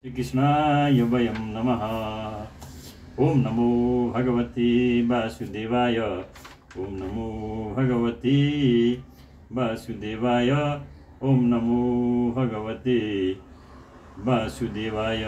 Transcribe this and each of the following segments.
श्रीकृष्णाय वयं नमः। ओम नमो भगवते वासुदेवाय। ओम नमो भगवते वासुदेवाय। ओम नमो भगवते वासुदेवाय।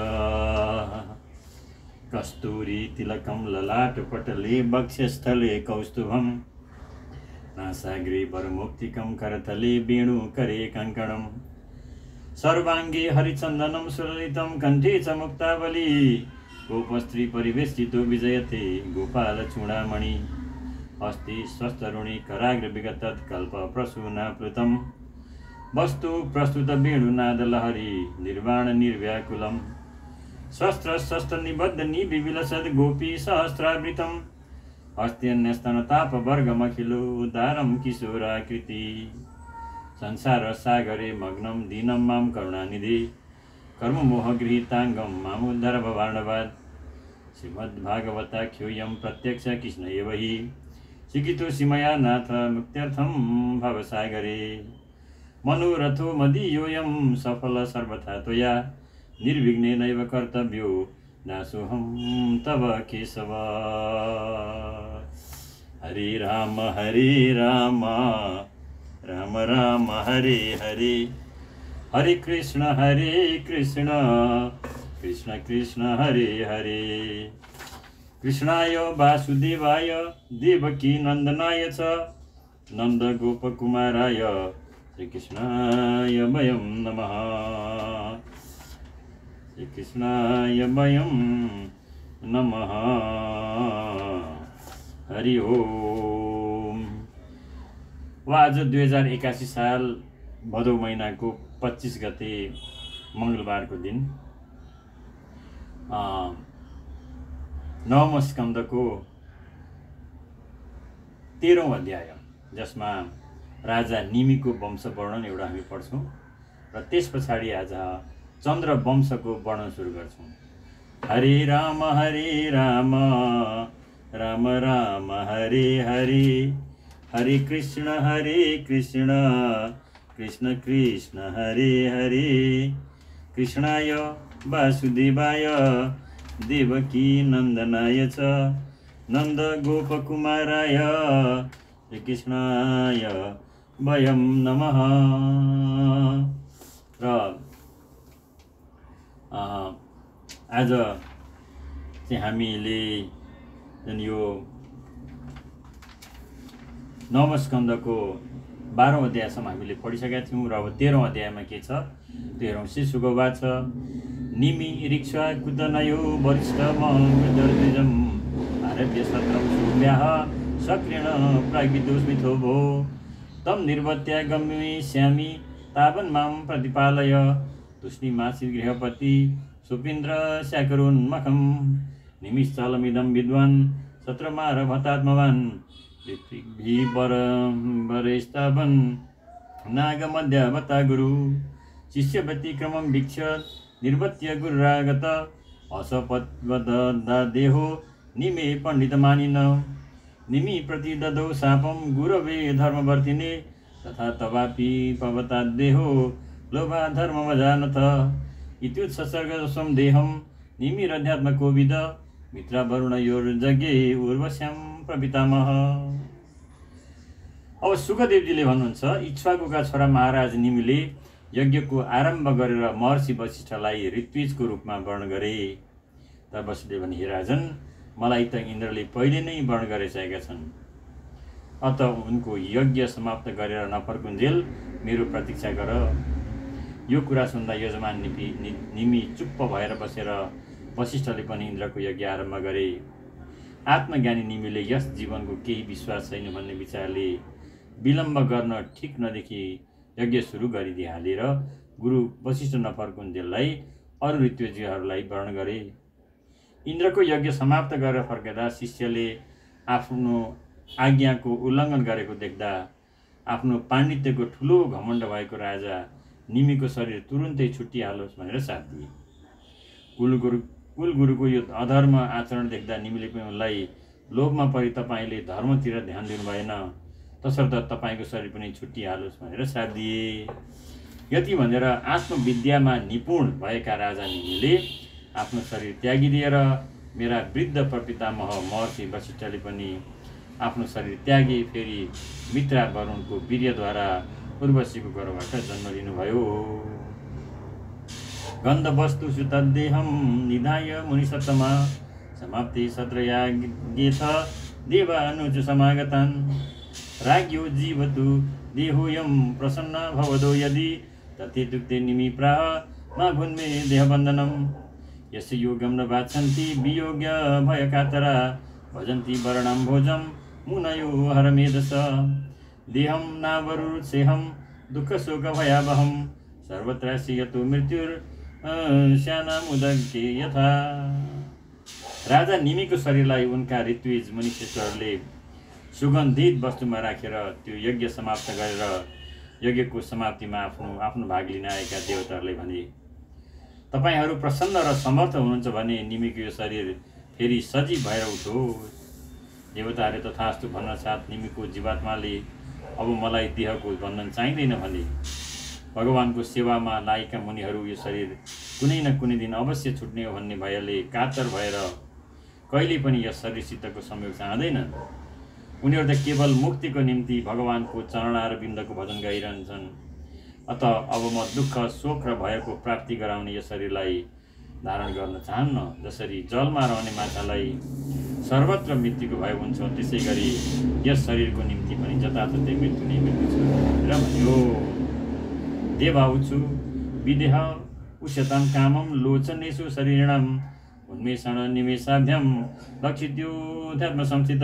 कस्तूरी तिलकं ललाटपटले वक्षस्थले कौस्तुभं नासाग्रे वरमुक्तिकं करतले वेणुकरे कङ्कणम् सर्वांगे हरिचंदनम सुललितम कंठे च मुक्तावली गोपस्त्री परिवेष्टितो विजयते गोपाल चूड़ामणि अस्ति स्वस्तरुणि कराग्र विगतत् कल्प प्रसूना प्लुतम वस्तु प्रस्तुत वेणुनाद लहरी निर्वाण निर्व्याकुलम शस्त्र शस्त्र निबद्ध निविलसद गोपी सहस्रावृतम अस्त्यन्यस्तन ताप वर्गमखिलो उदारम किशोराकृति संसार सागरे मग्नम दीनम माम करुणानिधि कर्म मोह गृहीतांगम मामुद्धर भवार्णवाद श्रीमद्भागवताख्योऽयं प्रत्यक्ष कृष्ण एव हि शिखितो सीमया नाथ मुक्त्यर्थम भवसागरे मनोरथो मदीयोऽयं सफल सर्वथा त्वया निर्विघ्नेनैव कर्तव्यो नासोऽहं तव केशव। हरे राम राम राम हरे हरे हरे कृष्ण कृष्ण कृष्ण हरे हरे। कृष्णाय वासुदेवाय देवकी नंदनाय च नंद गोपकुमाराय श्रीकृष्णाय वयं नमः। श्रीकृष्णाय वयं नमः। हरि ओम। आज 2081 साल भदौ महिनाको 25 गते मङ्गलबारको दिन नवम स्कन्धको 13औं अध्याय, जसमा राजा निमिको वंश वर्णन एउटा हामी पढ्छौँ र त्यस पछाडि आज चन्द्र वंशको वर्णन सुरु गर्छौँ। हरे राम राम राम हरे हरे हरे कृष्ण कृष्ण कृष्ण हरे हरे। कृष्णाय वासुदेवाय देवकी नंदनाय च नंद गोपकुमाराय श्रीकृष्णाय वयं नमः। र आज चाहिँ हामीले यो नवम स्कन्धको 12औं अध्यायसम्म हामीले पढिसकेका थियौँ र अब 13औं अध्यायमा के छ? 13औं शिशुको वाच निमि रिक्षा कुदनयो वरिष्ठ मर्जम आरभ्य सत्रम सूर्याः सक्रेण प्राग्विदोस्मिथो भो तम निर्वत्या गम्यिष्यामि तावन् मां प्रतिपालय तुष्णीमासीत् गृहपति सुपीन्द्र शाकरोन्मखं निमिश्चलमिदं विद्वान् सत्रमारभतात्मवान् ऋत्विग्भिवरेस्तावन् नागमध्यावता गुरु शिष्य व्यतिक्रमं वीक्ष्य निर्वत्य गुरुरागत असपद्वददेहो निमे पण्डितमानिन निमि प्रति ददौ शापं गुरवे धर्मवर्तिने तथा तवापि पवताद्देहो लोभा धर्ममजानथ इत्युत्सर्गस्वं देहं निमिरध्यात्मकोविद मित्रवरुणयोर्जगे उर्वश्यां प्रपितामह। अब सुखदेवजीले भन्नुहुन्छ, इक्ष्वाकुका छोरा महाराज निमिले यज्ञको आरम्भ गरेर महर्षि वशिष्ठलाई ऋत्विजको रूपमा वर्ण गरे। तर वसुदेव भने, हे राजन, मलाई त इन्द्रले पहिले नै वर्ण गरिसकेका छन्, अत उनको यज्ञ समाप्त गरेर नफर्कुन्जेल मेरो प्रतीक्षा गर। यो कुरा सुन्दा यजमान निमि चुप्प भएर बसेर वशिष्ठले पनि इन्द्रको यज्ञ आरम्भ गरे। आत्मज्ञानी निमिले यस जीवनको केही विश्वास छैन भन्ने विचारले विलम्ब गर्न ठिक नदेखि यज्ञ सुरु गरिदिइहाले र गुरु वशिष्ठ नफर्कुन्जेललाई अरू ऋत्विजहरूलाई वर्ण गरे। इन्द्रको यज्ञ समाप्त गरेर फर्केदा शिष्यले आफ्नो आज्ञाको उल्लङ्घन गरेको देख्दा आफ्नो पाण्डित्यको ठुलो घमण्ड भएको राजा निमिको शरीर तुरुन्तै छुट्टिहालोस् भनेर साथ दिए। कुलगुरुको यो अधर्म आचरण देख्दा निमिले पनि उनलाई लोभमा परि तपाईँले धर्मतिर ध्यान दिनु भएन, तसर्थ तपाईँको शरीर पनि छुट्टिहालोस् भनेर साथ दिए। यति भनेर आत्मविद्यामा निपुण भएका राजा निमिले आफ्नो शरीर त्यागिदिएर मेरा वृद्ध प्रपितामह महर्षि वशिष्ठले पनि आफ्नो शरीर त्यागी फेरि मित्रा वरुणको वीर्यद्वारा उर्वशीको गर्भबाट जन्म लिनुभयो। गन्धवस्तुषु तद्देहं निधाय मुनिसत्तमा समाप्ति सत्रयाज्ञेथ देवानुज समागतान् राज्ञो जीवतु देहोऽयं प्रसन्न भवदो यदि तथेत्युक्ते निमिप्राह मा भुन्मे देहबन्धनम् यस्य योगं न वाच्छन्ति वियोग्य भयकातरा भजन्ति वर्णं भोजं मुनयो हरमेधस देहं नावरुत्सेहं दुःखशोकभयावहं सर्वत्रास्य यतो मृत्युर्श्यानामुदके यथा। राजा निमिको शरीरलाई उनका ऋत्विज मुनिश्रेष्ठहरूले सुगन्धित वस्तुमा राखेर त्यो यज्ञ समाप्त गरेर यज्ञको समाप्तिमा आफ्नो भाग लिन आएका देवताहरूले भने, तपाईहरू प्रसन्न र समर्थ हुनुहुन्छ भने निमिको यो शरीर फेरि सजीव भएर उठोस्। देवताहरूले तथास्तु भन्न साथ निमिको जीवात्माले अब मलाई देहको बन्धन चाहिँदैन भने भगवानको सेवामा लागेका मुनिहरू यो शरीर कुनै न कुनै दिन अवश्य छुट्ने हो भन्ने भयले कातर भएर कहिले पनि यस शरीरसितको संयोग चाहँदैनन्। उनीहरू त केवल मुक्तिको निम्ति भगवानको चरणारविन्दको भजन गाइरहन्छन्। अत अब म दुःख शोक र भयको प्राप्ति गराउने यस शरीरलाई धारण गर्न चाहन्न। जसरी जलमा रहने माछालाई सर्वत्र मृत्युको भय हुन्छ, त्यसै गरी यस शरीरको निम्ति पनि जताततै मृत्यु नै मृत्यु छ भनेर भन्यो। देवाउचु विदेह उच्यतां कामं लोचनेषु शरीरिणम् उन्मेषण निमेषाभ्यां लक्षित्योऽध्यात्म संस्थित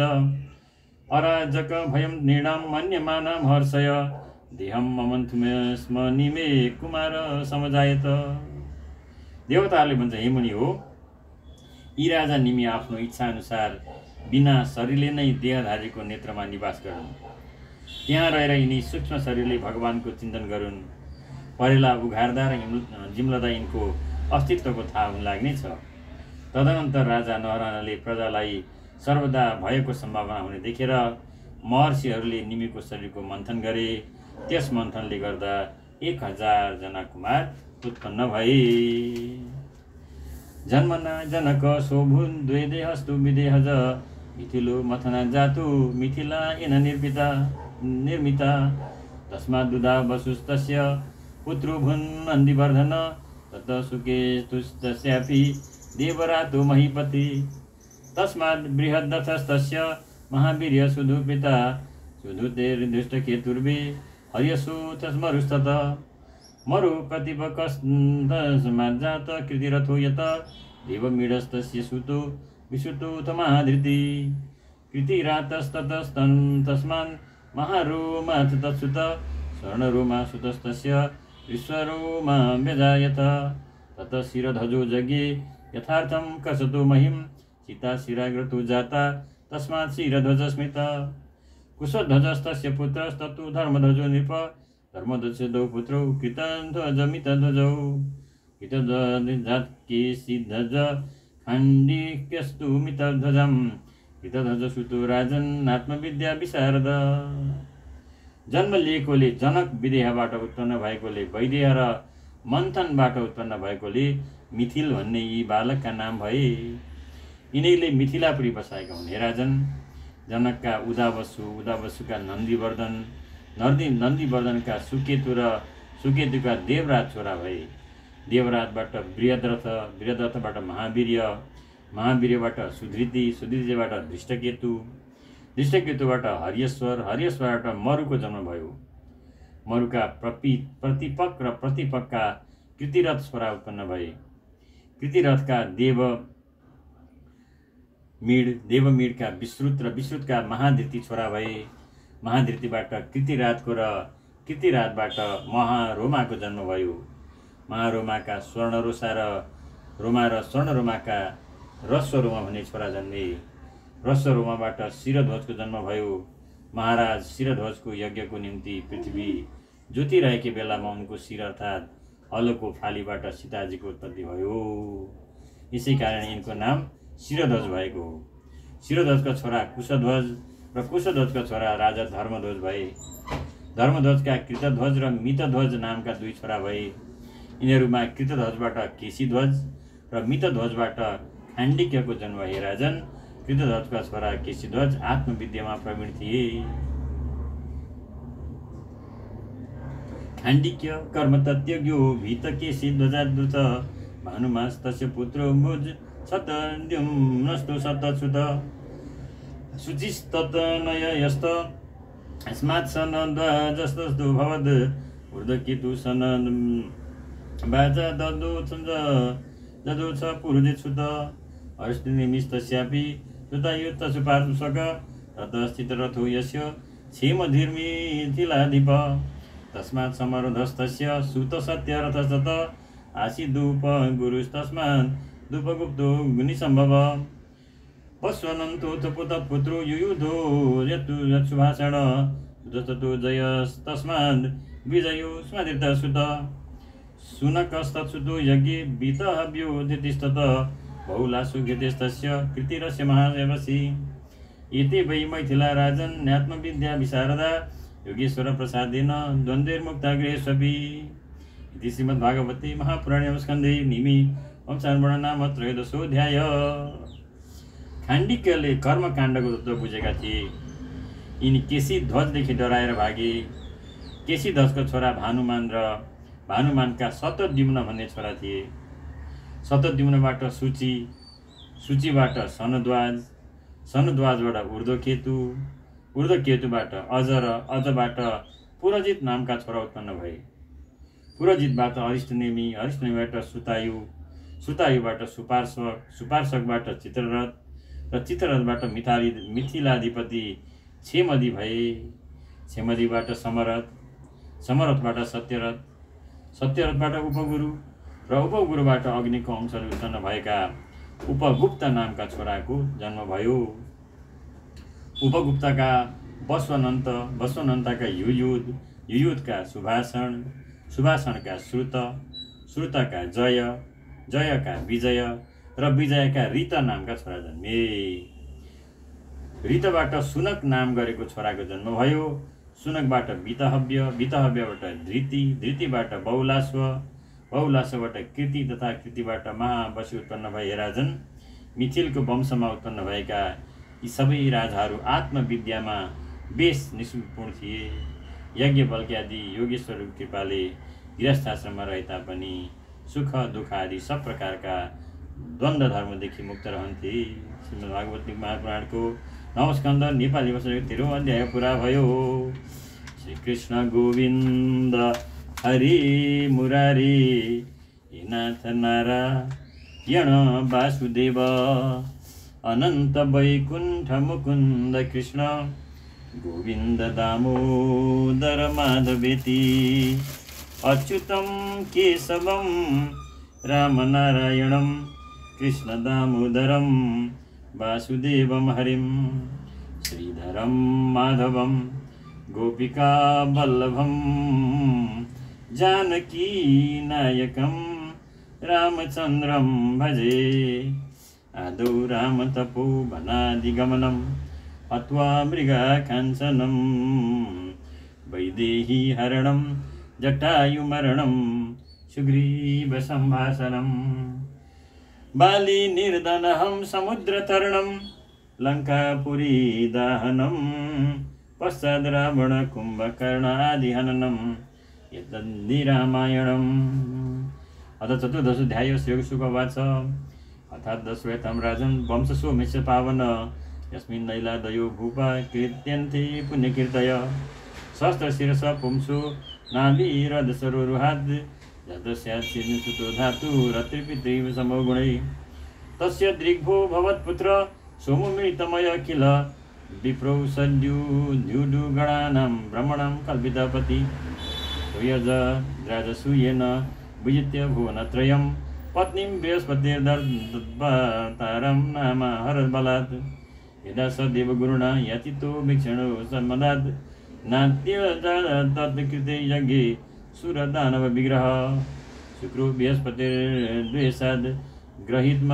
अराजक भयं निर्णां मन्यमानां हर्षय देहं ममन्थुमे स्म निमे कुमार समजायत। देवताहरूले भन्छ, हे मुनि हो, यी राजा निमी आफ्नो इच्छा अनुसार बिना शरीरले नै देहधारीको नेत्रमा निवास गरून्। त्यहाँ रहेर यिनी सूक्ष्म शरीरले भगवानको चिन्तन गरून्। परेला उघार्दा र जिम्लदा यिनको अस्तित्वको थाहा हुन लाग्नेछ। तदनन्तर राजा नहरानाले प्रजालाई सर्वदा भएको सम्भावना हुने देखेर महर्षिहरूले निमीको शरीरको मन्थन गरे। त्यस मन्थनले गर्दा 1000 जना कुमार उत्पन्न भए। जन्मना जनक शोभुन द्वे देहस्तु विदेहज मिथिलो मथना जातु मिथिला येन निर्मिता तस्माद्दुदा वसुस्तस्य पुत्रो भुन् नन्दिवर्धन तत सुकेतुस्तस्यापि देवरातो महीपति तस्माद् बृहद्दथस्तस्य महावीर्य सुधुपिता सुधुतेर्दुष्टकेतुर्वे हर्यसूतस्मरुस्तत मरु प्रतिपकस्माज्जात कृतिरथो यत देवमीडस्तस्य सुतो विसुतोऽथ महाधृति कृतिरातस्ततस्तन् तस्मान् महारोमाथ तत्सुत स्वर्णरोमा सुतस्तस्य विश्वरोमा व्यजायत तत शिरध्वजो जज्ञे यथार्थं कसतो महिं सीता शिराग्रतो जाता तस्मात् शिरध्वजस्मित कुशध्वजस्तस्य पुत्रस्तत्तु धर्मध्वजो नृप धर्मध्वजस्य द्वौ पुत्रौ कृतध्वजमितध्वजौ कृतध्वजकेशिध्वज खाण्डिक्यस्तु मितध्वजं कृतध्वजसुतो राजन् आत्मविद्या विशारद। जन्म लिएकोले जनक विदेहबाट उत्पन्न भएकोले वैदेह र मन्थनबाट उत्पन्न भएकोले मिथिल भन्ने यी बालकका नाम भए। यिनीले मिथिलापुरी बसाएका हुन्। हे राजन, जनकका उदावसुका नन्दीवर्धनका सुकेतु र सुकेतुका देवराज छोरा भए। देवराजबाट बृहद्रथबाट महावीर्यबाट सुधृतिबाट धृष्टकेतुबाट हर्यश्वरबाट मरुको जन्म भयो। मरुका प्रतिपक र प्रतिपकका कृतिरथ छोरा उत्पन्न भए। कृतिरथका देवमीडका विश्रुत र विश्रुतका महाधृति छोरा भए। महाधृतिबाट कृतिराजको र कृतिराजबाट महारोमाको जन्म भयो। महारोमाका स्वर्णरोसा र रोमा र स्वर्णरोमाका रस्वरोमा भन्ने छोरा जन्मे। रस्वरोमाबाट शिरध्वजको जन्म भयो। महाराज शिरध्वजको यज्ञको निम्ति पृथ्वी जोतिरहेको बेलामा उनको शिर अर्थात् हलोको फालीबाट सीताजीको उत्पत्ति भयो। यसै कारण यिनको नाम शिरध्वज भएको हो। शिरध्वजका छोरा कुशध्वज र कुशध्वजका छोरा राजा धर्मध्वज भए। धर्मध्वजका कृतध्वज र मितध्वज नामका 2 छोरा भए। यिनीहरूमा कृतध्वजबाट केशीध्वज र मितध्वजबाट खाण्डिक्यको जन्म भए। राजन कृतध्वजका छोरा केशीध्वज आत्मविद्यामा प्रवीण थिए। खाण्डिक्य कर्मतत्यज्ञो भीत केशीध्वजाद्रुत भानुमास्तस्य पुत्रो भुज सतद्युम्नस्तु सतच्युत शुचिस्ततनयस्त अस्मात् सनद्वाजस्तस्तु भवद् ऊर्ध्वकेतु सनद् बाजा ददोछ पुरुजित्सुत अरिष्टनेमिस्तस्यापि सुतायुक्तसु पार्श्वक ततश्चित्ररथो यस्य क्षेमधीर्मिथिलाधिप तस्मात् समरोधस्तस्य सुतसत्यरथस्तत आसीदुप गुरुस्तस्मात् दुपगुप्तो गुनिसम्भव पश्वनन्तो च पुतपुत्रो युयुधो यत्सुभाषण सुतस्ततो जयस्तस्मात् विजयो स्मृतसुत शुनकस्तत्सुतो यज्ञे वितहव्यो दितिस्तत बहुलासु घृतेस्तस्य कृतिरस्य महादेवसी एते वै मैथिला राजन् न्यात्मविद्या विशारदा योगेश्वर प्रसादेन द्वन्द्वैर्मुक्ता गृहेष्वपि। इति श्रीमद्भागवते महापुराणे स्कन्धे निमि वंशानुवर्णन नाम 13 खाण्डिक्यले कर्मकाण्डको तत्त्व बुझेका थिए। यिनी केशीध्वजदेखि डराएर भागे। केशीध्वजको छोरा भानुमान र भानुमानका शतद्युम्न भन्ने छोरा थिए। शतद्युम्नबाट सूची, सूचीबाट सनद्वाज, सनद्वाजबाट ऊर्ध्वकेतु, ऊर्ध्वकेतुबाट अज र अजबाट पुरजित नामका छोरा उत्पन्न भए। पुरजितबाट अरिष्टनेमी, अरिष्टनेमीबाट सुतायु, सुतायुबाट सुपार्शक, सुपार्शकबाट चित्ररथ र चित्ररथबाट मिथिलाधिपति क्षेमदी भए। क्षेमदीबाट समरथ, समरथबाट सत्यरथ, सत्यरथबाट उपगुरु र उपगुरुबाट अग्निको अंशले उत्पन्न भएका उपगुप्त नामका छोराको जन्म भयो। उपगुप्तका बस्वनन्त, बस्वनन्तका युयुध, युयुधका सुभाषण, सुभाषणका श्रुत, श्रुतका जय, जयका विजय र विजयका ऋत नामका छोरा जन्मे। ऋतबाट सुनक नाम गरेको छोराको जन्म भयो। सुनकबाट वितहव्य, वितहव्यबाट धृति, धृतिबाट बहुलाश्व, बहुलाश्वबाट कृति तथा कृतिबाट महाबसी उत्पन्न भए। राजन मिथिलको वंशमा उत्पन्न भएका यी सबै राजाहरू आत्मविद्यामा बेस निपुण थिए। यज्ञ बल्कि आदि योगेश्वरको कृपाले गृहस्थाश्रममा रहे तापनि सुख दुःख आदि सब प्रकारका द्वन्द्व धर्मदेखि मुक्त रहन्थे। श्रीमद्भागवत महापुराणको 9 स्कन्ध नेपाली भाषाको 13औं अध्याय पुरा भयो। श्री कृष्ण गोविन्द हरि मुरारी नाथ नारायण वासुदेव अनन्त वैकुण्ठ मुकुन्द कृष्ण गोविन्द दामोदर माधवेति अच्युतं केशवं रामनारायणं कृष्ण दामोदरं वासुदेवं हरिं श्रीधरं माधवं गोपिका वल्लभं जानकी नायकं रामचन्द्रं भजे आदौ रामतपोवनादिगमनं हत्वा मृगाकाञ्चनं वैदेही हरणं जटायुमरणं सुग्रीवसम्भाषणं बालीनिर्दनहं समुद्रतरणं लङ्कापुरी दाहनं पश्चाद् रावणकुम्भकर्णादिहननं एतद्धि रामायणम्। अथ चतुर्दशोऽध्यायो श्रीशुकवाच अर्थात् दशरथं राजन् वंशसोमेस्य पावन यस्मिन् नैलादयो भूपा कीर्त्यन्ते पुण्यकीर्तय सहस्रशिरस पुंसो नाभिरदसरोरुहाद् यदस्याच्छिन्नसुतो धातुरत्रिपितृव समो गुणै तस्य दृग्भो भवत्पुत्र सोमुमितमय किल विप्रौ सद्युद्युगणानां ब्रह्मणां कल्पितपति यज राजसूयेन विजित्य भुवनत्रयं पत्नीं बृहस्पतिर्दत्तारं नाम हरबलात् यदा स देवगुरुणा याचितो वीक्षणो सन्मदात् नात्यजातत्कृते यज्ञे सुरदानवविग्रह शुक्रो बृहस्पतिर्द्वेषाद् गृहीत्मा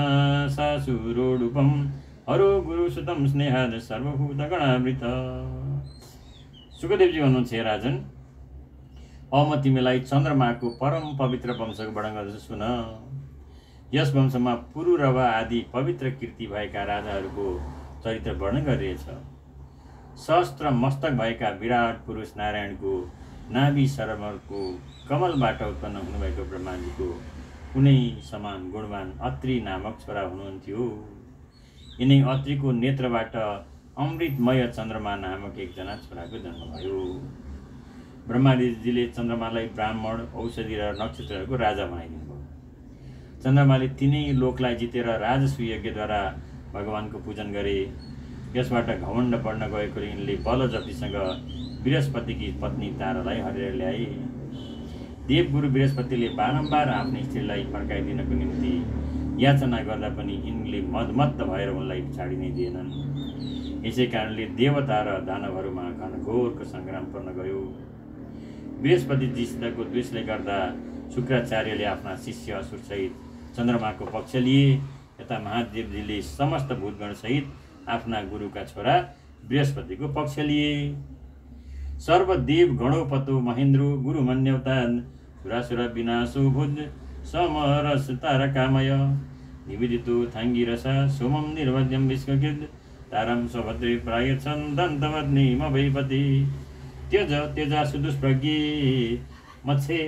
सासुरोडुपं हरो गुरुसुतं स्नेहाद् सर्वभूतगणावृत सुखदेवजी भन्नुहुन्छ, हे राजन, अब म तिमीलाई चन्द्रमाको परम पवित्र वंशको वर्णन गर्दछु, सुन। यस वंशमा पुरुरवा आदि पवित्र कीर्ति भएका राजाहरूको चरित्र वर्णन गरिरहेछ। सहस्त्र मस्तक भएका विराट पुरुष नारायणको नाभि सरोवरको कमलबाट उत्पन्न हुनुभएको ब्रह्माजीको कुनै समान गुणवान अत्रि नामक छोरा हुनुहुन्थ्यो। यिनै अत्रिको नेत्रबाट अमृतमय चन्द्रमा नामक एकजना छोराको जन्म भयो। ब्रह्माजीले चन्द्रमालाई ब्राह्मण, औषधि र नक्षत्रहरूको राजा बनाइदिनु भयो। चन्द्रमाले तिनै लोकलाई जितेर राजसूय यज्ञद्वारा भगवानको पूजन गरे। यसबाट घमण्ड बढ्न गएकोले यिनले बल जतिसँग बृहस्पतिकी पत्नी तारालाई हरेर ल्याए। देवगुरु बृहस्पतिले बारम्बार आफ्नै स्त्रीलाई फर्काइदिनको निम्ति याचना गर्दा पनि यिनले मदमत्त भएर उनलाई छाडी नै दिएनन्। यसै कारणले देवता र दानवहरूमा घनघोरको सङ्ग्राम पर्न गयो। बृहस्पतिजीसितको द्वेषले गर्दा शुक्राचार्यले आफ्ना शिष्य असुरसहित चन्द्रमाको पक्ष लिए। यता महादेवजीले समस्त भूतगणसहित आफ्ना गुरुका छोरा बृहस्पतिको पक्ष लिए। सर्वदेव गणोपतो महेन्द्र गुरु मन्यवता सुरासुर विनाशो भुज समरस तारकामय निवेदितो थाङ्गिरसा सोमम निर्वज्यम विश्वकृत तारम सभद्रे प्रायच्छन् दन्तवद्नी मभैपति त्यज त्यजासु दुष्प्रज्ञे मत्से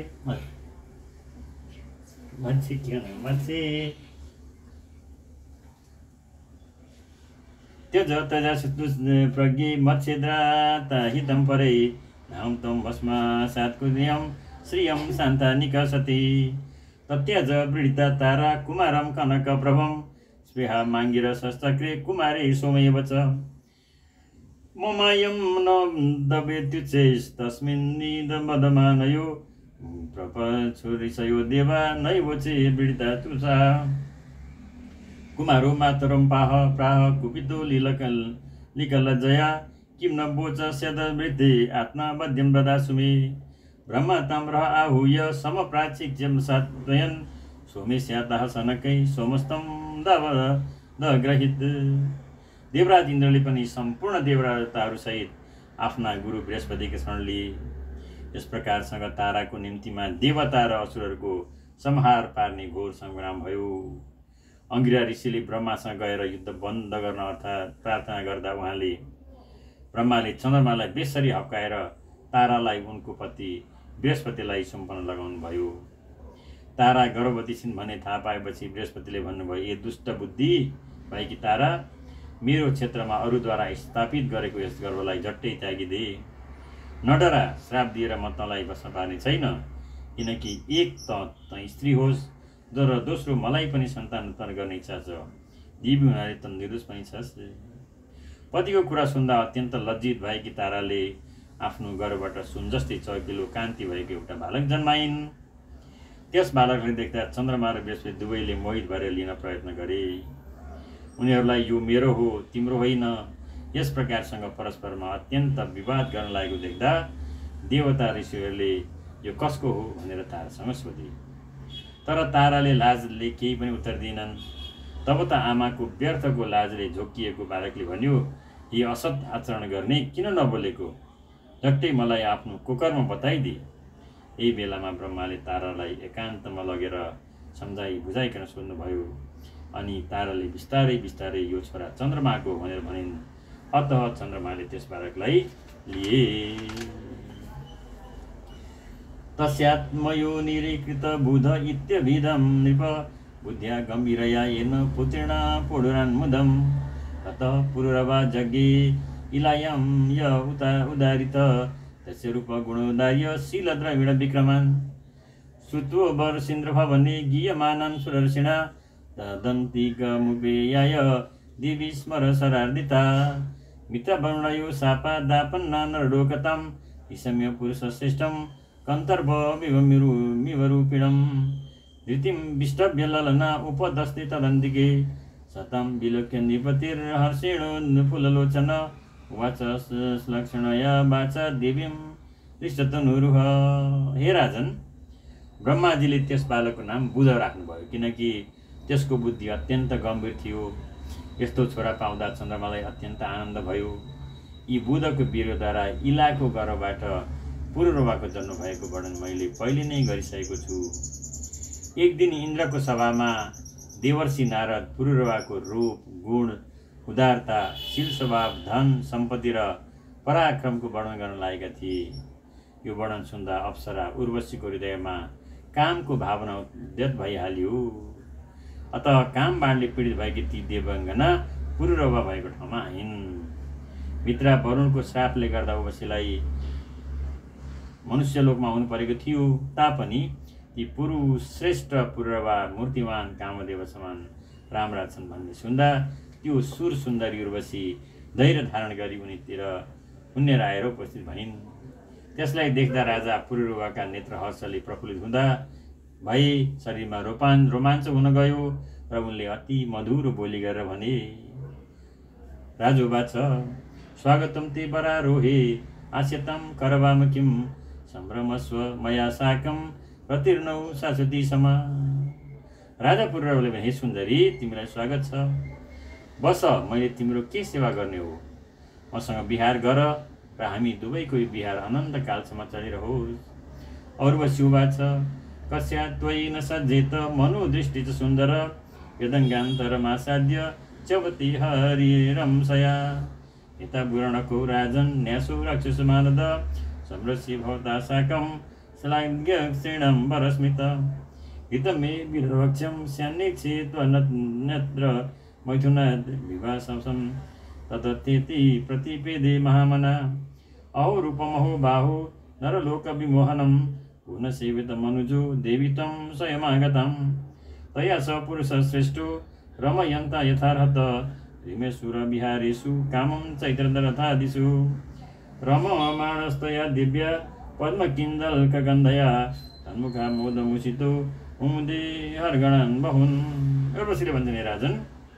त्यज त्यजासु दुष्प्रज्ञे मत्स्यद्राता हितं परै नाम तं भस्मासात् कुर्यं श्रियं शान्ता निकसति तत्यज वृडिता तारा कुमारं कनक प्रभं स्पृहा माङ्गिरसचक्रे कुमारे सोमैव च ममायं न दवेत्युच्चैस्तस्मिन् निदमदमानयो प्रपछुरिषयो देवा नैवोचे वृडिता तुषा कुमारो मातरं पाह प्राह कुपितो लिकलज्जया किं न वोच स्यदवृद्धे आत्मा मध्यं ददासु मे ब्रह्म ताम्रः आहूय समप्राचिक्यं सात्वयन् सोमेस्यातः सनकै सोमस्तं दग्रहित देवराज इन्द्रले पनि सम्पूर्ण देवताहरूसहित आफ्ना गुरु बृहस्पतिको शरण लिए। यस प्रकारसँग ताराको निम्तिमा देवता र असुरहरूको संहार पार्ने घोर सङ्ग्राम भयो। अङ्गिरा ऋषिले ब्रह्मासँग गएर युद्ध बन्द गर्न अर्थात् प्रार्थना गर्दा उहाँले ब्रह्माले चन्द्रमालाई बेसरी हप्काएर तारालाई उनको पति बृहस्पतिलाई सुम्पन लगाउनु भयो। तारा गर्भवती छिन् भन्ने थाहा पाएपछि बृहस्पतिले भन्नुभयो, ए दुष्ट बुद्धि भएकी तारा, मेरो क्षेत्रमा अरूद्वारा स्थापित गरेको यस गर्भलाई झट्टै त्यागिदे। नडरा, श्राप दिएर म तँलाई बस्न पार्ने छैन, किनकि एक त स्त्री होस् र दोस्रो मलाई पनि सन्तान उत्पन्न गर्ने इच्छा छ। देवी हुनाले त निर्दोष पनि छस्। पतिको कुरा सुन्दा अत्यन्त लज्जित भएकी ताराले आफ्नो गर्भबाट सुन जस्तै चहकिलो कान्ति भएको एउटा बालक जन्माइन्। त्यस बालकले देख्दा चन्द्रमा र बृहस्पति दुवैले मोहित भएर लिन प्रयत्न गरे। उनीहरूलाई यो मेरो हो, तिम्रो होइन, यस प्रकारसँग परस्परमा अत्यन्त विवाद गर्न लागेको देख्दा देवता ऋषिहरूले यो कसको हो भनेर तारासँग सोधे। तर ताराले लाजले केही पनि उत्तर दिएनन्। तब त आमाको व्यर्थको लाजले झोकिएको बालकले भन्यो, यी असत आचरण गर्ने किन नबोलेको, झट्टै मलाई आफ्नो कुकर्म बताइदिए। यही बेलामा ब्रह्माले तारालाई एकान्तमा लगेर सम्झाइ बुझाइकन सोध्नुभयो। अनि ताराले बिस्तारै बिस्तारै यो छोरा चन्द्रमाको भनेर भनिन्। अतः चन्द्रमाले त्यस बालकलाई लिए। तस्यात्मयो निरीकृत बुध इत्यभिधं नृप बुद्ध्या गम्भीरया येन पुत्रेण पुरुरान्मुदम् ततः पुरुरवा जज्ञे इलायां य उदारित तस्य रूप गुणोदार्य शीलद्रविण विक्रमान् श्रुत्वोर्षीन्द्रभवने गीयमानान् सुरर्षिणा तदन्तिकमुपेयाय देवी स्मर शरार्दिता मित्रवर्णयो शापा दापन्ना नरलोकतां ईशम्य पुरुषश्रेष्ठं कन्तर्भमिवरूपिणं धृतिं विष्टभ्य ललना उपदस्ते तदन्तिके सतां विलोक्य नृपतिर्हर्षेणोन्फुललोचन वाच लक्षणया वाचा देवीं दृष्टतनुरुह। हे राजन, ब्रह्माजीले त्यस बालकको नाम बुध राख्नुभयो, किनकि त्यसको बुद्धि अत्यन्त गम्भीर थियो। यस्तो छोरा पाउँदा चन्द्रमालाई अत्यन्त आनन्द भयो। यी बुधको बिरुद्वारा इलाको गर्भबाट पुरुरवाको जन्म भएको वर्णन मैले पहिले नै गरिसकेको छु। एक दिन इन्द्रको सभामा देवर्षि नारद पुरुरवाको रूप, गुण, उदारता, शील स्वभाव, धन, सम्पत्ति र पराक्रमको वर्णन गर्न लागेका थिए। यो वर्णन सुन्दा अप्सरा उर्वशीको हृदयमा कामको भावना उद्यत भइहाल्यो। अतः काम बाणले पीडित भएकी ती देवगङ्गना पुरुरवा भएको ठाउँमा आइन्। मित्रा वरुणको श्रापले गर्दा उर्वशीलाई मनुष्यलोकमा हुनु परेको थियो, तापनि ती श्रेष्ठ पुरुरवा मूर्तिवान कामदेव समान राम्रा छन् भन्ने सुन्दा त्यो सुर सुन्दरी उर्वशी धैर्य धारण गरी उनीतिर पुण्य आएर उपस्थित भइन्। त्यसलाई देख्दा राजा पुरुरवाका नेत्र हर्षले प्रफुल्लित हुँदा भई शरीरमा रोमाञ्च हुन गयो र उनले अति मधुर बोली गरेर भने, राजोवाच स्वागतम ते वरारोहे आस्यतं करवाम किं सम्भ्रमस्व मया साकं प्रतिर्नौ शाश्वती समा। राजा पुरुरवाले भने, हे सुन्दरी, तिमीलाई स्वागत छ। बस, मैले तिम्रो के सेवा गर्ने हो? मसँग विहार गर र हामी दुवैको विहार अनन्तकालसम्म चलिरहोस्। उर्वशी उवाच कस्या त्वयि न सज्जेत मनोदृष्टि च सुन्दर यदङ्गान्तरमासाद्य चवति हरिरंसया यता बुरणको राजन् न्यासो राक्षसमानद समरस्य भवता साकं श्लाघ्यक्षीणं वरस्मित हितमे विरवक्षं स्यान्नेक्षे त्वन्यत्र मैथुनाद् विवासं ततत्येति प्रतिपेदे महामना अहो रूपमहो बाहो नरलोकविमोहनं पूर्णसेवितमनुजो देवितं स्वयमागतं तया स पुरुषश्रेष्ठो रमयन्ता यथार्हत रिमेशुरविहारेषु कामं चैत्ररथादिषु रममाणस्तया दिव्या पद्मकिन्दल्कगन्धया तन्मुखा मोदमुषितो उमुदे हरगणन् बहुन्। उर्वशीले भन्छन्, हे राजन,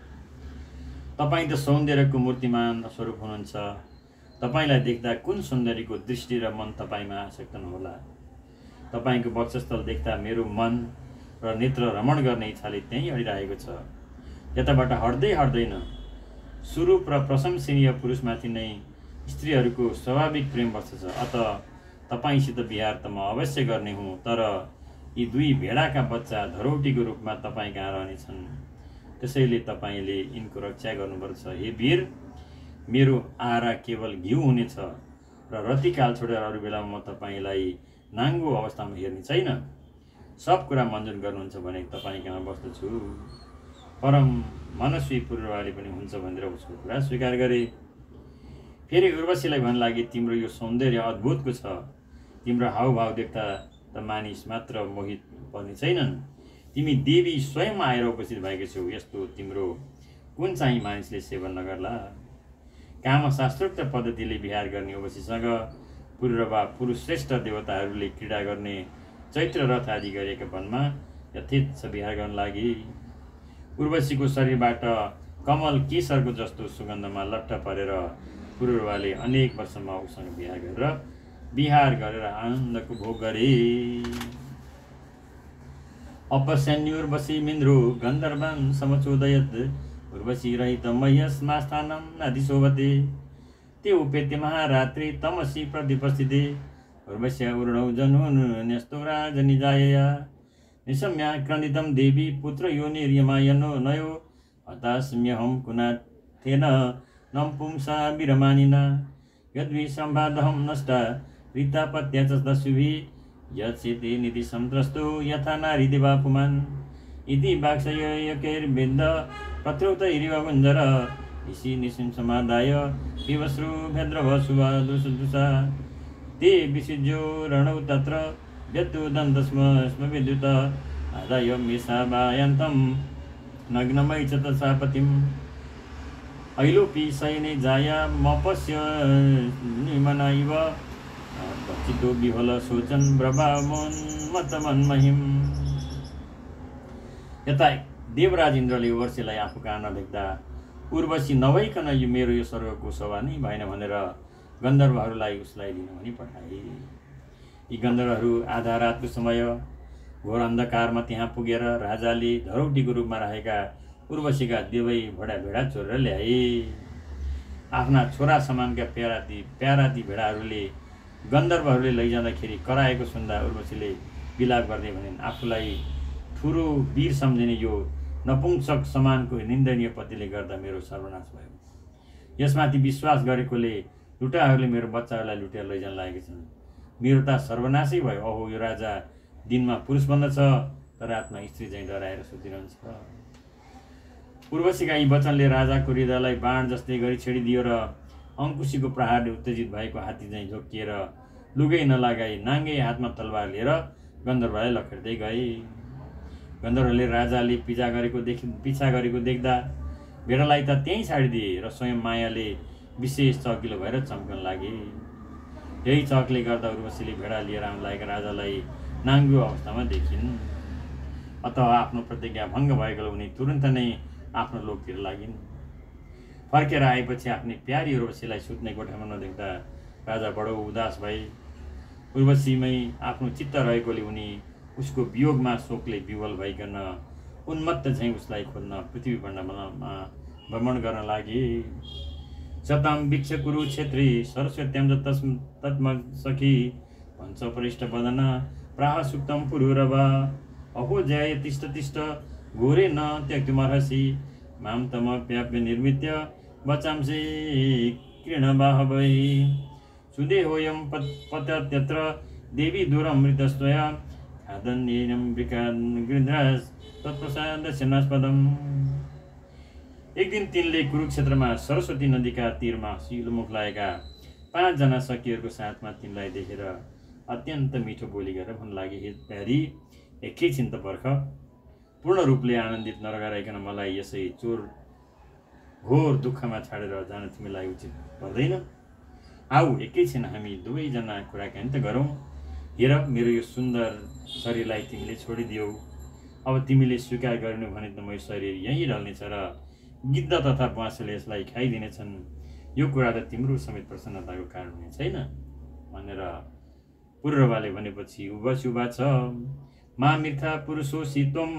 तपाईँ त सौन्दर्यको मूर्तिमान स्वरूप हुनुहुन्छ। तपाईँलाई देख्दा कुन सुन्दरीको दृष्टि र मन तपाईँमा आसक्त नहोला। तपाईँको वक्षस्थल देख्दा मेरो मन र नेत्र रमण गर्ने इच्छाले त्यहीँ अडिरहेको छ। यताबाट हट्दैन। स्वरूप र प्रशंसनीय पुरुषमाथि नै स्त्रीहरूको स्वाभाविक प्रेम बस्दछ। अत तपाईँसित विहार त म अवश्य गर्ने हुँ, तर यी दुई भेडाका बच्चा धरौटीको रूपमा तपाईँ कहाँ रहनेछन्। त्यसैले तपाईँले यिनको रक्षा गर्नुपर्छ। हे वीर, मेरो आहारा केवल घिउ हुनेछ र रतिकाल छोडेर अरू बेलामा म तपाईँलाई नाङ्गो अवस्थामा हेर्ने छैन। सब कुरा मन्जुर गर्नुहुन्छ भने तपाईँ कहाँ बस्दछु। परम मनस्वी पुरुरवाले पनि हुन्छ भनेर उसको कुरा स्वीकार गरे। फेरि उर्वशीलाई भन्न लागि, तिम्रो यो सौन्दर्य अद्भुतको छ। तिम्रो हावभाव देख्दा त मानिस मात्र मोहित पर्ने छैनन्। तिमी देवी स्वयं आएर उपस्थित भएकी छौ। यस्तो तिम्रो कुन चाहिँ मानिसले सेवन नगर्ला। कामशास्त्रोक्त पद्धतिले विहार गर्ने उर्वशीसँग पुरुरवा पुरुषश्रेष्ठ देवताहरूले क्रीडा गर्ने चैत्र रथ आदि गरेका वनमा यथेच्छ विहार गर्न लागि। उर्वशीको शरीरबाट कमल केसरको जस्तो सुगन्धमा लट्ट परेर पुरुरवाले अनेक वर्षमा उसँग विहार गरेर आनन्दको भोग गरे। अपस्यान्युर्वशी मिन्द्रो गन्धर्वान् समचोदयत् उर्वशी रहित मह्यस्मास्थानं नादिशोभते ते उपेत्य महारात्रि तमसि प्रतिपस्थिते उर्वश्या ऊर्णौ जनुन् न्यस्तो राजनिजायया निशम्या क्रन्दितं देवी पुत्र योनिर्यमायनो नयो हतास्म्यहं कुनाथेन नं पुंसा विरमानिना यद्विसम्बादहं नष्टा रीतापत्या च दस्युभिः यत्सेते निधि संत्रस्तो यथा नारी देवा पुमान् इति वाक्सयकैर्विद्ध पत्रौतैरिव गुञ्जर इसी निशिं समादाय पिबश्रु भेद्रवसुवा दुषा ते विसिज्यो रणौ तत्र व्यत्तुदन्तस्म स्म विद्युत आदाय मेषावायन्तं नग्नमयि च तत्सापतिम् ऐलोपि शयने जाया मपस्य निमना इव चितो विहल शोचन ब्रवामोन्मत्तमन्महिम्। यता देवराज इन्द्रले उर्वशीलाई आफू कहाँ नदेख्दा उर्वशी नभइकन यो मेरो यो स्वर्गको शोभा नै भएन भनेर गन्धर्वहरूलाई उसलाई लिन भनी पठाए। यी गन्धर्वहरू आधा रातको समय घोर अन्धकारमा त्यहाँ पुगेर राजाले धरौटीको रूपमा रहेका उर्वशीका देवै भेडा चोरेर ल्याए। आफ्ना छोरा समानका प्याराती भेडाहरूले गन्धर्वहरूले लैजाँदाखेरि कराएको सुन्दा उर्वशीले विलाप गर्दै भनिन्, आफूलाई ठुलो वीर सम्झिने यो नपुंसक समानको निन्दनीय पतिले गर्दा मेरो सर्वनाश भयो। यसमाथि विश्वास गरेकोले लुटाहरूले मेरो बच्चाहरूलाई लुटेर लैजान लागेका छन्। मेरो त सर्वनाशै भयो। अहो, यो राजा दिनमा पुरुष बन्दछ, तर रातमा स्त्री चाहिँ डराएर सुतिरहन्छ। उर्वशीका यी वचनले राजाको हृदयलाई बाण जस्तै गरी छेडिदियो र अङ्कुशीको प्रहारले उत्तेजित भएको हात्ती चाहिँ झोकिएर लुगै नलगाई नाङ्गै हातमा तलवार लिएर गन्धर्वलाई लखेड्दै गए। गन्धर्वले राजाले पिछा गरेको देख्दा भेडालाई त त्यहीँ छाडिदिए र स्वयं मायाले विशेष चकिलो भएर चम्कन लागे। यही चकले गर्दा उर्वशीले भेडा लिएर आउन लागेका राजालाई नाङ्गो अवस्थामा देखिन्। अत आफ्नो प्रतिज्ञा भङ्ग भएकोले उनी तुरन्त नै आफ्नो लोकतिर लागिन्। फर्केर आएपछि आफ्नै प्यारी उर्वशीलाई सुत्ने कोठामा नदेख्दा राजा बडो उदास भए। उर्वशीमै आफ्नो चित्त रहेकोले उनी उसको वियोगमा शोकले विवल भइकन उन्मत्त चाहिँ उसलाई खोज्न पृथ्वी पण्डमा भ्रमण गर्न लागे। शतम वीक्ष कुरुक्षेत्री सरस्वत्याम तत्म सखी भन्छ परिष्ट वदन प्राह सुक्तम पुरुरव अहो जय तिष्ठ तिष्ठ घोरे न त्यक्तुमर्हसि माम तम प्याप्य निर्मित्य बचांसि कृणवाह वै सुदेहोऽयं पत्यत्र देवी दूरमृतस्त्वया खादन्येनं गृध्रास तत्प्रसादस्य नास्पदम्। एक दिन तिनले कुरुक्षेत्रमा सरस्वती नदीका तीरमा सिलोमुख लागेका 5 जना सखीहरूको साथमा तिनलाई देखेर अत्यन्त मिठो बोली गरेर भन्न लागे, हे प्यारी, एकैछिन त पर्ख, पूर्ण रूपले आनन्दित नगराइकन मलाई यसै घोर दुःखमा छाडेर जान तिमीलाई उचित पर्दैन। आऊ एकैछिन हामी दुवैजना कुराकानी त गरौँ। हेर, मेरो यो सुन्दर शरीरलाई तिमीले छोडिदियौ। अब तिमीले स्वीकार गर्नु भने त मेरो शरीर यहीँ ढल्नेछ र गिद्ध तथा ब्वाँसले यसलाई खाइदिनेछन्। यो कुरा त तिम्रो समेत प्रसन्नताको कारण हुने छैन भनेर पुरुरवाले भनेपछि उभा छ। मा मिथ्या पुरुषोऽसि त्वं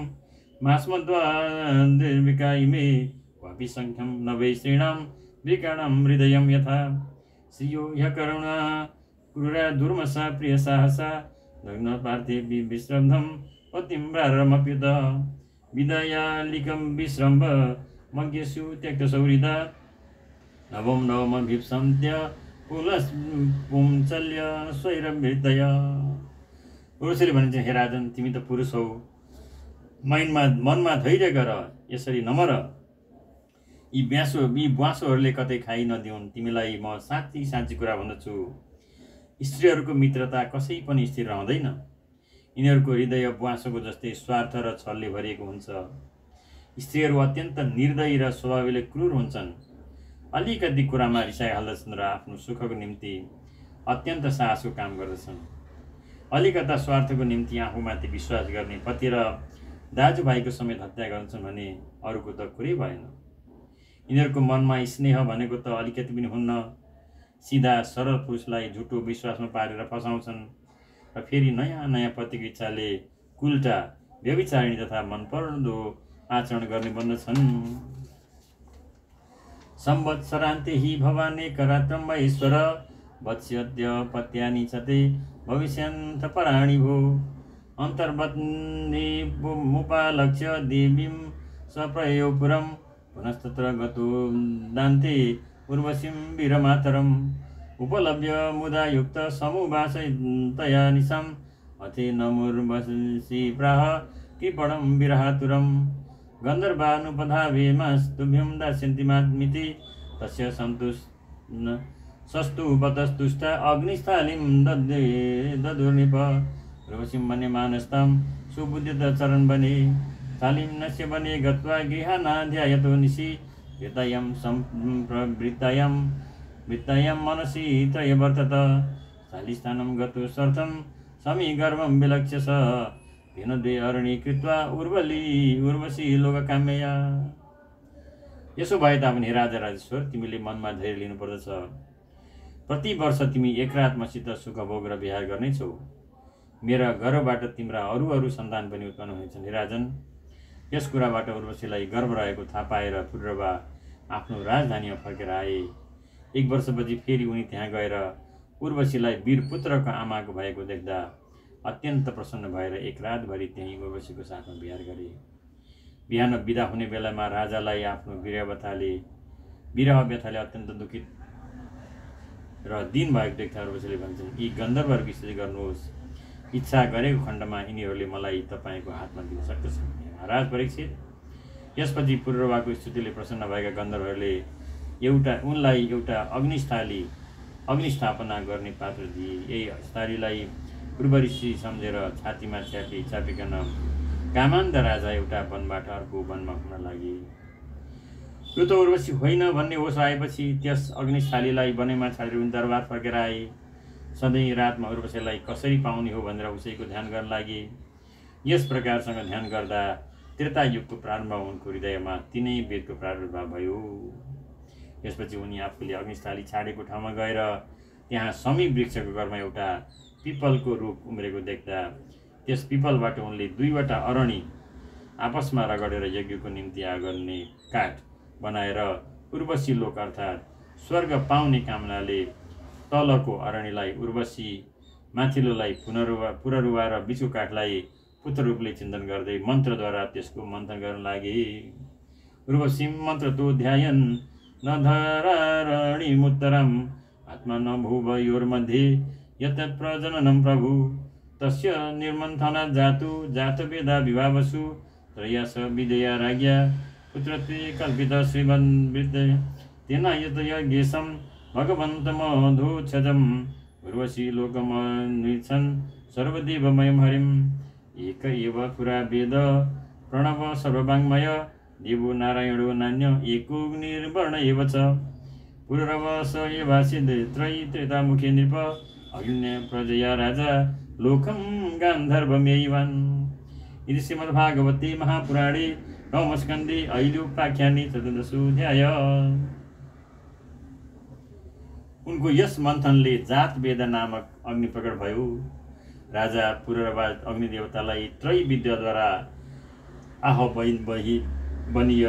मास्मद्वाद्विकाइमे क्वापि सङ्ख्यं न वै श्रीणां विकाणं हृदयं यथा श्रियो ह्यकरुणा क्रूरा दुर्मसा प्रिय साहसा लग्न पार्थे विश्रब्धं पतिं प्रारमप्युत विदयालिकं विश्रम्भ मज्ञेषु त्यक्तसौहृदा नवमभिप्सन्त्य पुंचल्य स्वैरमृतय। उर्वशीले भनिन्छ, हे राजन, तिमी त पुरुष हौ, मनमा धैर्य गर, यसरी नमर। यी ब्वाँसोहरूले कतै खाइ नदिउन्। तिमीलाई म साँच्ची कुरा भन्दछु, स्त्रीहरूको मित्रता कसै पनि स्थिर रहँदैन। यिनीहरूको हृदय ब्वाँसोको जस्तै स्वार्थ र छलले भरिएको हुन्छ। स्त्रीहरू अत्यन्त निर्दयी र स्वभावले क्रूर हुन्छन्। अलिकति कुरामा रिसाइहाल्दछन् र आफ्नो सुखको निम्ति अत्यन्त साहसको काम गर्दछन्। अलिकता स्वार्थको निम्ति आफूमाथि विश्वास गर्ने पति र दाजुभाइको समेत हत्या गर्छन् भने अरूको त कुरै भएन। यिनीहरूको मनमा स्नेह भनेको त अलिकति पनि हुन्न। सिधा सरल पुरुषलाई झुटो विश्वासमा पारेर फसाउँछन् र फेरि नयाँ पतिको इच्छाले कुल्टा व्यभिचारिणी तथा मनपर्दो आचरण गर्ने बन्दछन्। संवत्सरान्ते हि भवाने करात्रं महेश्वर वत्स्यद्य पत्यानि चते भविष्यन्तपराणि भो अन्तर्वत्निमुपालक्ष्य देवीं सप्रयोपुरं पुनस्तत्र गतो दान्ते उर्वशीं वीरमातरम् उपलभ्य मुदा युक्त समुवासयन्तया निशाम् अथे नमुर्वशी प्राह कृपणं विरहातुरम् गन्धर्वानुपधावेमास्तुभ्यं दास्यन्तिमात्मिति तस्य सस्तुवतस्तुष्टा अग्निस्थालिं ददुर्निप उर्वशीं वन्यमानस्तां सुबुद्धितचरन् बने स्थालिं नस्य वने गत्वा गृहानाध्यायतो निशि वृत्तायां मनसि त्रयवर्तत स्थालिस्थानं गतो सर्थं समीगर्भं विलक्ष्य स दिनद्वय अरणी कृत्वा उर्वशी लोककाम्यया। यसो भए तापनि राजा राजेश्वर, तिमीले मनमा धैर्य लिनुपर्दछ। प्रति वर्ष तिमी एक रात मसित सुख भोग र विहार गर्नेछौ। मेरा गर्भबाट तिम्रा अरू सन्तान पनि उत्पन्न हुनेछन्। हे राजन, यस कुराबाट उर्वशीलाई गर्व रहेको थाहा पाएर पुरुरवा आफ्नो राजधानीमा फर्केर आए। 1 वर्षपछि फेरि उनी त्यहाँ गएर उर्वशीलाई वीरपुत्रको आमाको भएको देख्दा अत्यन्त प्रसन्न भएर एक रातभरि त्यहीँ उर्वशीको साथमा बिहार गरे। बिहान बिदा हुने बेलामा राजालाई आफ्नो विरह व्यथाले अत्यन्त दुखित र दिन भएको देख्दा उर्वशीले भन्छन्, यी गन्धर्वहरूको स्तुति गर्नुहोस्, इच्छा गरेको खण्डमा यिनीहरूले मलाई तपाईँको हातमा दिन सक्दछन्। महाराज परीक्षित, यसपछि पुरुरवाको स्तुतिले प्रसन्न भएका गन्धर्वहरूले उनलाई एउटा अग्निस्थापना गर्ने पात्र दिए। यही स्थालीलाई उर्वशी सम्झेर छातीमा चापिकन कामान्ध राजा एउटा वनबाट अर्को वनमा घुम्न लागे। यो त उर्वशी होइन भन्ने होस आएपछि त्यस अग्निस्थालीलाई वनैमा छाडेर उनी दरबार फर्केर आए। सधैँ रातमा उर्वशीलाई कसरी पाउने हो भनेर उसैको ध्यान गर्न लागे। यस प्रकारसँग ध्यान गर्दा त्रेता युगको प्रारम्भ उनको हृदयमा तिनै वेदको प्रादुर्भाव भयो। यसपछि उनी आफूले अग्निस्थाली छाडेको ठाउँमा गएर त्यहाँ समी वृक्षको घरमा एउटा पिपलको रुख उम्रेको देख्दा त्यस पिपलबाट उनले 2वटा अरणी आपसमा रगडेर यज्ञको निम्ति गर्ने काठ बनाएर उर्वशी लोक अर्थात् स्वर्ग पाउने कामनाले तलको अरणीलाई उर्वशी, माथिल्लोलाई पुररुवा र बिचको काठलाई पुत्र रूपले चिन्तन गर्दै मन्त्रद्वारा त्यसको मन्थन गर्न लागे। उर्वशी मन्त्र तो ध्यायन् न धरारणीमुत्तरम् आत्मा न भुवयोर्मध्ये यत् प्रजननं प्रभु तस्य निर्मन्थना जातवेदा विभावसु त्रयस विदेया राज्ञा पुत्रत्वे कल्पित श्रीमन्विद्य तेन यत् यज्ञेशं भगवन्तमधोक्षजम् उर्वशी लोकमन्विच्छन् सर्वदेवमयं हरिम् एक एव पुरा वेद प्रणव सर्ववाङ्मय देवो नारायणो नान्य एको निर्वर्ण एव च पुररव स एवासिद् त्रयी त्रेतामुखे नृप अग्न्य प्रजया राजा लोकं गान्धर्वमेयवान्। इति श्रीमद्भागवते महापुराणे नवमस्कन्धे ऐलुपाख्याने 14 उनको यस मन्थनले जात वेद नामक अग्नि प्रकट भयो। राजा पुररवा अग्निदेवतालाई त्रयी विद्याद्वारा बनीय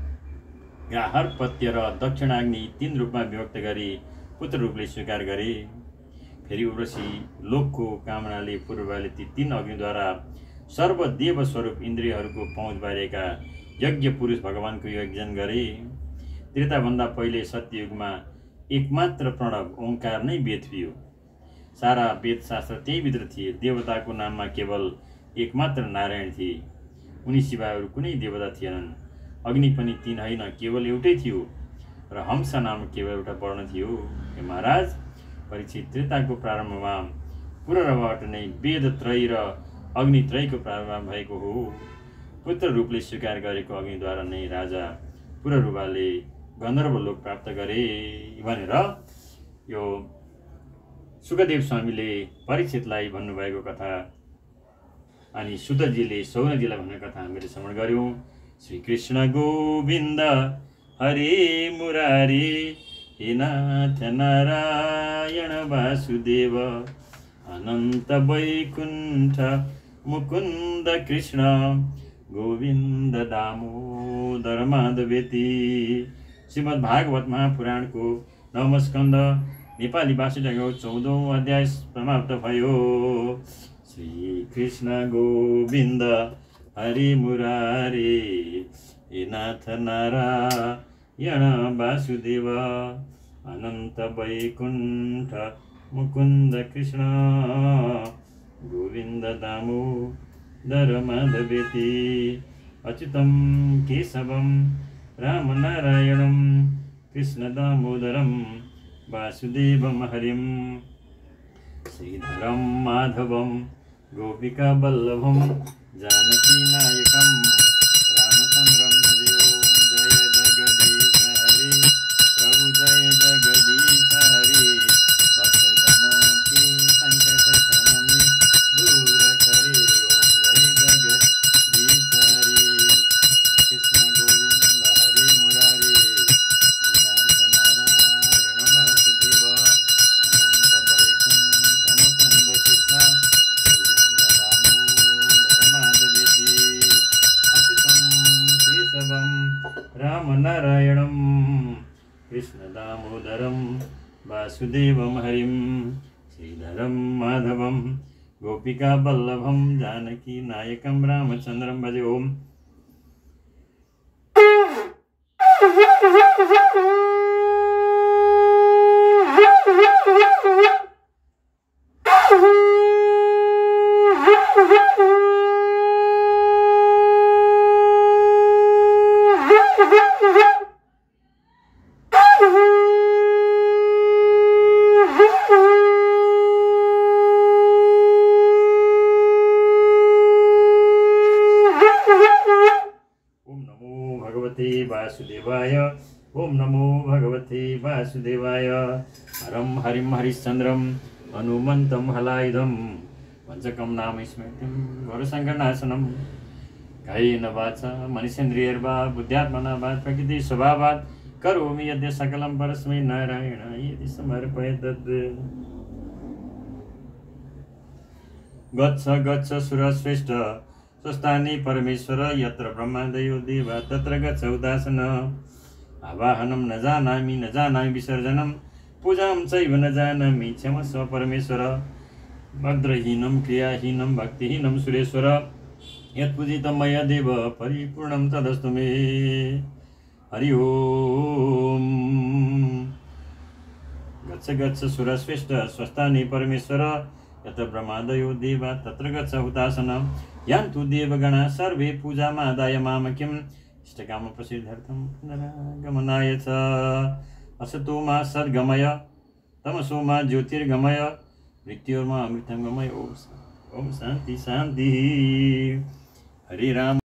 गाहर पत्य र दक्षिणाग्नि 3 रूपमा विभक्त गरी पुत्र रूपले स्वीकार गरे। फेरि उर्वशी लोकको कामनाले पुररवाले ती 3 अग्निद्वारा सर्वदेव स्वरूप इन्द्रियहरूको पहुँच बारेका यज्ञ पुरुष भगवानको यज्ञ गरे। त्रेताभन्दा पहिले सत्ययुगमा एकमात्र प्रणव ओंकार नै वेद थियो। सारा वेद शास्त्र त्यही भित्र थिए। देवताको नाममा केवल एकमात्र नारायण थिए। उनी सिवाय अरू कुनै देवता थिएनन्। अग्नि पनि 3 होइन, केवल एउटै थियो र हंस नाम केवल एउटा वर्ण थियो। हे महाराज परीक्षित, त्रेताको प्रारम्भमा पुररवाबाट नै वेद त्रयी र अग्नि त्रयीको प्रारम्भ भएको हो। पुत्र रूपले स्वीकार गरेको अग्निद्वारा नै राजा पुररवाले गन्धर्व लोक प्राप्त गरे भनेर यो सुखदेव स्वामीले परीक्षितलाई भन्नुभएको कथा अनि सुतजीले सौनजीलाई भन्ने कथा हामीले श्रवण गर्यौं। श्री कृष्ण गोविन्द हरे मुरारी हे नाथ नारायण वासुदेव अनन्त वैकुण्ठ मुकुन्द कृष्ण गोविन्द दामोदर माधवेति। श्रीमद्भागवत महापुराणको 9औं स्कन्ध नेपाली भाषाको 14औं अध्याय समाप्त भयो। श्री कृष्ण गोविन्द हरि मुरारी हे नाथ नारायण वासुदेव अनन्त वैकुण्ठ मुकुन्द कृष्ण गोविन्द दामोदर माधवेति। अच्युतं केशवं राम नारायणं कृष्ण दामोदरं वासुदेवं हरिं श्रीधरं माधवं गोपिका वल्लभं जानकी नायकं रामचन्द्रं भजे। ओम जय जगदीश हरे प्रभु जय जगदीश हरे भक्तजनों के संकट क्षण में दूर करे। ओम जय जगदीश हरे कृष्ण गोविंद हरे मुरारी नाथ नारायण वासुदेव अनंत वैकुंठ मुकुंद कृष्ण गोविंद दामोदर माधवेति। अच्युतं केशवं राम नारायणं कृष्ण दामोदरं वासुदेवं हरिं श्रीधरं माधवं गोपिका वल्लभं जानकी नायकं रामचन्द्रं भजे। ओम वासुदेवाय। ओम नमो भगवते वासुदेवाय। हरं हरिं हरिश्चन्द्रं हनुमन्तं हलायुधं वञ्चकं नाम स्मृतिं घोरसङ्कटनाशनं कायेन वाचा मनीषेन्द्रियैर्वा बुद्ध्यात्मना वा प्रकृति स्वभावात् करोमि यद्य सकलं परस्मै नारायणाय समर्पयामि तद्। गच्छ गच्छ सुरश्रेष्ठ स्वस्थानि परमेश्वर यत्र ब्रह्मादयो देवा तत्र गच्छ उदासन। आवाहनं न जानामि विसर्जनं पूजां चैव न जानामि क्षमस्व परमेश्वर। भद्रहीनं क्रियाहीनं भक्तिहीनं सुरेश्वर यत्पूजितं मया देव परिपूर्णं तदस्तु मे। हरि ओम। गच्छ गच्छ सुरश्रेष्ठ स्वस्थानि परमेश्वर यत्र ब्रह्मादयो देवा तत्र गच्छ हुतासन। यान्तु देवगणा सर्वे पूजामादाय मामकिम् इष्टकामप्रसिद्ध्यर्थं पुनरागमनाय च। असतो मा सद्गमय तमसो मा ज्योतिर्गमय मृत्योर्मा अमृतं गमय। ओम शान्ति शान्ति। हरे राम।